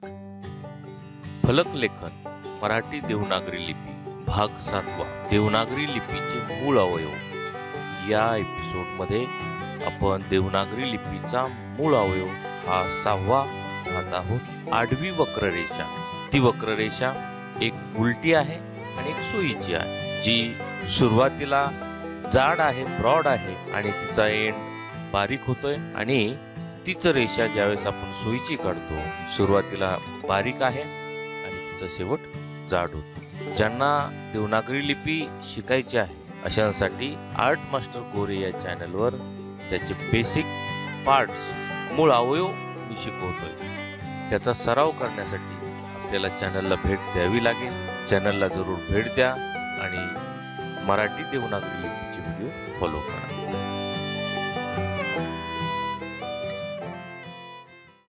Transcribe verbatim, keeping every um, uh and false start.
फलक लेखन मराठी देवनागरी लिपी भाग सातवा देवनागरी लिपीचे मूळ अवयव। या एपिसोडमध्ये आपण देवनागरी लिपीचा मूळ अवयव हा सहावा पाहत आहोत। आडवी वक्ररेषा, ती वक्ररेषा एक उलटी आहे आणि एक सोयीची आहे, जी सुरुवातीला जाड आहे, ब्रॉड आहे आणि तिचा एंड बारीक होतोय आणि तीच रेषा ज्यावेळेस आपण सोयीची काढतो सुरुवातीला बारीक आहे आणि तिचा शेवट जाड होतो। ज्यांना देवनागरी लिपी शिकायची आहे अशांसाठी आर्ट मास्टर गोरे या चॅनलवर त्याचे बेसिक पार्ट्स मूळ अवयव मी शिकवतोय। त्याचा सराव करण्यासाठी आपल्याला चॅनलला भेट द्यावी लागेल। चॅनलला जरूर भेट द्या आणि मराठी देवनागरी लिपीचे व्हिडिओ फॉलो करा।